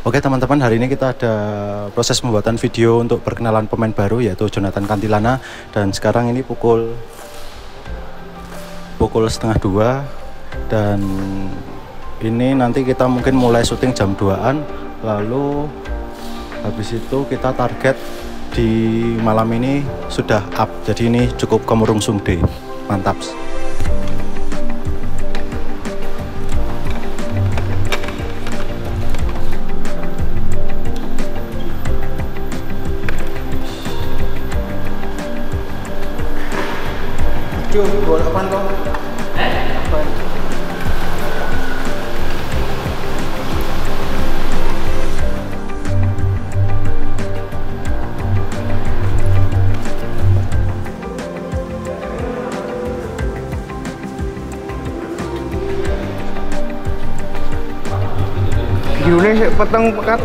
Oke teman-teman, hari ini kita ada proses pembuatan video untuk perkenalan pemain baru yaitu Jonathan Cantilana. Dan sekarang ini pukul 1:30 dan ini nanti kita mungkin mulai syuting jam 2-an. Lalu habis itu kita target di malam ini sudah up, jadi ini cukup kemurung sumde, mantap. Buat apaan kok? Apaan? Gini petang pekat.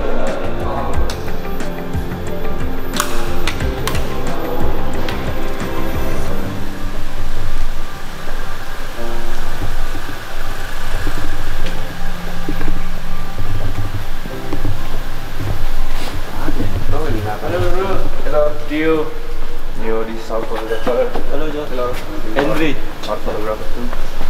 Hello, Dio. This is our photographer. Halo, Jo. Hello, Henry. Our photographer too.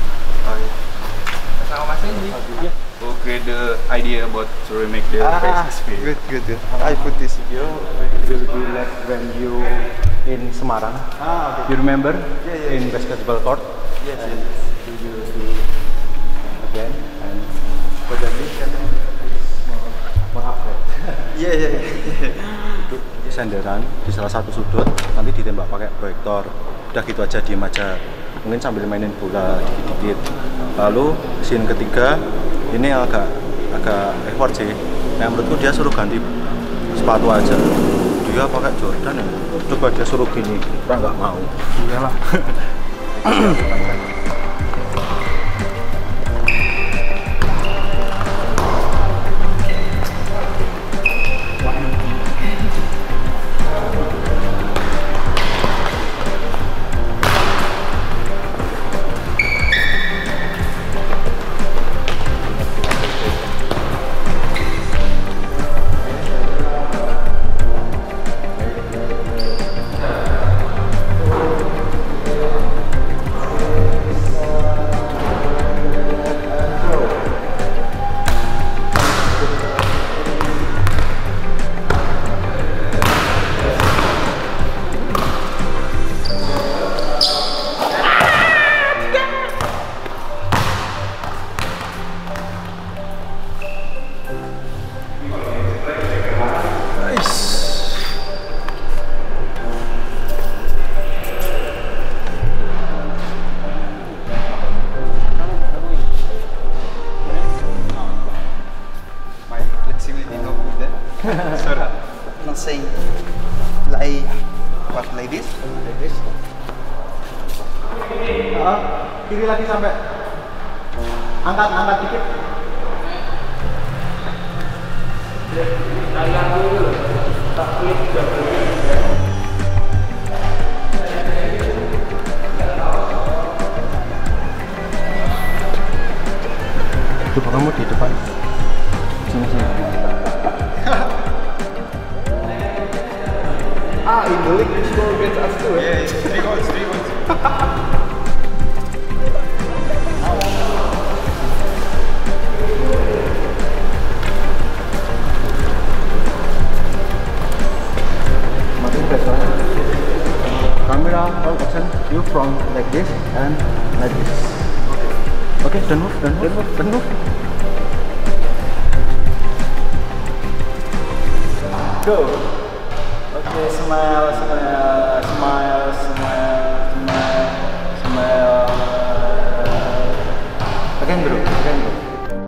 Sama Mas Henry. We'll create the idea about to remake the face experience. Good. I put this video. Will be like when you in Semarang. Okay. You remember? Yeah. In basketball court? Yes. You will do again and for the more upgrade. Yeah. Senderan di salah satu sudut, nanti ditembak pakai proyektor. Udah gitu aja, diem aja. Mungkin sambil mainin bola dikit-dikit. Lalu scene ketiga ini agak effort sih. Nah, menurutku dia suruh ganti sepatu aja. Dia pakai Jordan ya. Coba dia suruh gini, kita nggak mau. Iyalah. Saying like what, like this? Kiri lagi sampai angkat dikit. Coba kamu di depan. Sini. In the league, you score against us too. Yeah, it's 3 goals. Camera all action, you from like this and like this. Okay, don't move. Go. Okay, smile.